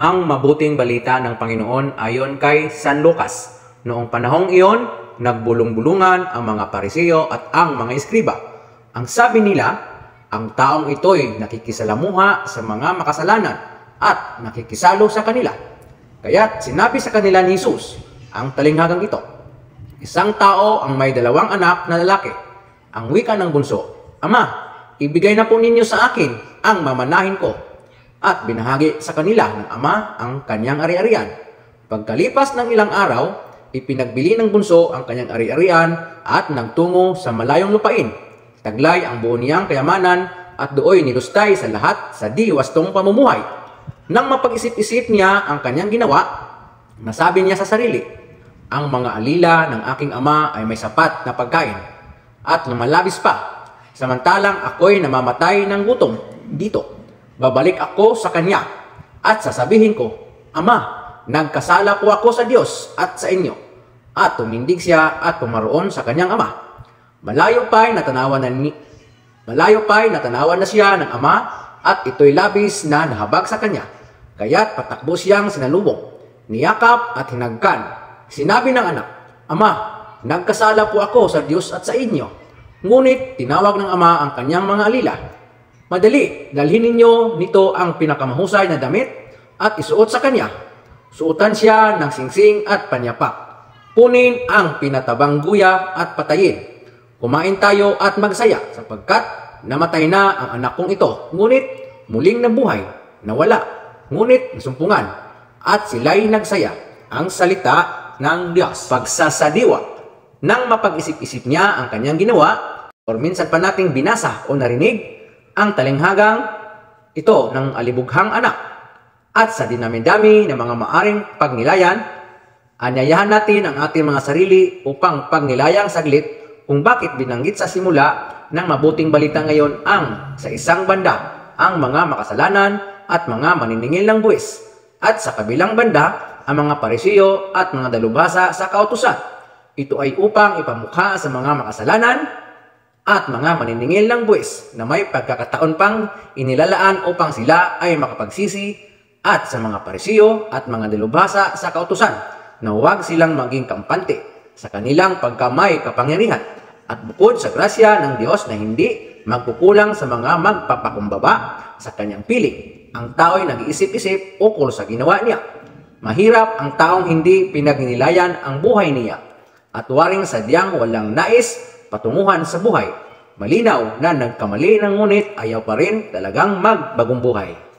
Ang mabuting balita ng Panginoon ayon kay San Lucas. Noong panahong iyon, nagbulong-bulungan ang mga Pariseo at ang mga eskriba. Ang sabi nila, ang taong ito'y nakikisalamuha sa mga makasalanan at nakikisalo sa kanila. Kaya't sinabi sa kanila ni Jesus ang talinghagang ito. Isang tao ang may 2 anak na lalaki. Ang wika ng bunso, Ama, ibigay na po ninyo sa akin ang mamanahin ko. At binahagi sa kanila ng ama ang kanyang ari-arian. Pagkalipas ng ilang araw, ipinagbili ng bunso ang kanyang ari-arian at nagtungo sa malayong lupain. Taglay ang buo niyang kayamanan at dooy nilustay sa lahat sa di wastong pamumuhay. Nang mapag-isip-isip niya ang kanyang ginawa, nasabi niya sa sarili, ang mga alila ng aking ama ay may sapat na pagkain at lumalabis pa, samantalang ako'y namamatay ng gutom dito. Babalik ako sa kanya at sasabihin ko, Ama, nagkasala po ako sa Diyos at sa inyo. At tumindig siya at pumaroon sa kanyang ama. Malayo pa'y natanawan na siya ng ama at ito'y labis na nahabag sa kanya. Kaya't patakbo siyang sinalubong, niyakap at hinagkan. Sinabi ng anak, Ama, nagkasala po ako sa Diyos at sa inyo. Ngunit tinawag ng ama ang kanyang mga alila. Madali, dalhin ninyo nito ang pinakamahusay na damit at isuot sa kanya. Suotan siya ng singsing at panyapak. Punin ang pinatabang guya at patayin. Kumain tayo at magsaya sapagkat namatay na ang anak kong ito. Ngunit muling nabuhay, nawala, ngunit nasumpungan. At sila'y nagsaya. Ang salita ng Diyos. Pagsasadiwa. Nang mapag-isip-isip niya ang kanyang ginawa, or minsan pa nating binasa o narinig, ang talinghagang ito ng alibughang anak. At sa dinami-dami ng mga maaring pagnilayan, anyayahan natin ang ating mga sarili upang pagnilayang saglit kung bakit binanggit sa simula ng mabuting balita ngayon ang sa isang banda ang mga makasalanan at mga maniningil ng buwis, at sa kabilang banda ang mga Pariseo at mga dalubhasa sa kautusan. Ito ay upang ipamukha sa mga makasalanan at mga maniningil ng buwis na may pagkakataon pang inilalaan upang sila ay makapagsisi, at sa mga Pariseo at mga dalubhasa sa kautusan na huwag silang maging kampante sa kanilang pagkamay kapangyarihan, at bukod sa grasya ng Diyos na hindi magkukulang sa mga magpapakumbaba sa kanyang piling. Ang tao'y nag-iisip-isip ukol sa ginawa niya. Mahirap ang taong hindi pinagninilayan ang buhay niya at waring sadyang walang nais patunguhan sa buhay. Malinaw na nagkamali ng ngunit ayaw pa rin talagang magbagong buhay.